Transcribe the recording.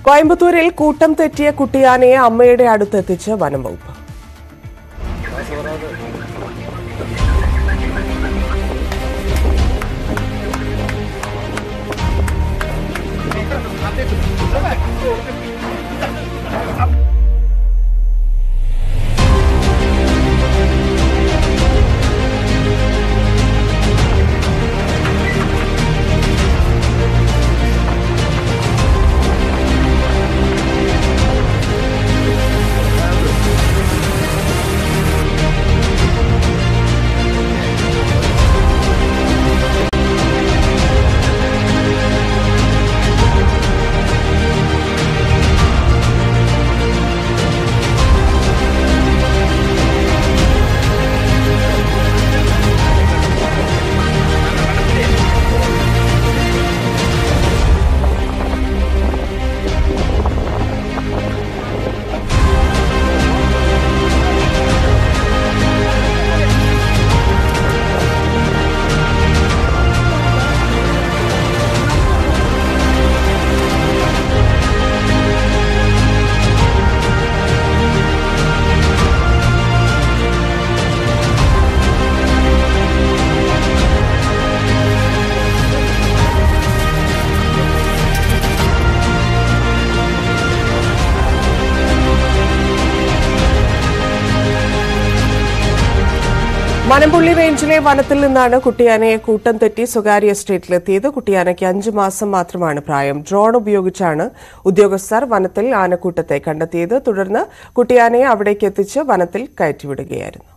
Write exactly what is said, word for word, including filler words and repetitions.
കോയമ്പത്തൂരിൽ കൂട്ടം തെറ്റിയ കുട്ടിയാനയെ അമ്മയുടെ അടുത്തെത്തിച്ച് വനം വകുപ്പ്. മലമ്പുള്ളി റേഞ്ചിലെ വനത്തിൽ നിന്നാണ് കുട്ടിയാനയെ കൂട്ടം തെറ്റി സ്വകാര്യ എസ്റ്റേറ്റിലെത്തിയത്. കുട്ടിയാനയ്ക്ക് അഞ്ചു മാസം മാത്രമാണ് പ്രായം. ഡ്രോൺ ഉപയോഗിച്ചാണ് ഉദ്യോഗസ്ഥർ വനത്തിൽ ആനക്കൂട്ടത്തെ കണ്ടെത്തിയത്. തുടർന്ന് കുട്ടിയാനയെ അവിടേക്ക് എത്തിച്ച് വനത്തിൽ കയറ്റിവിടുകയായിരുന്നു.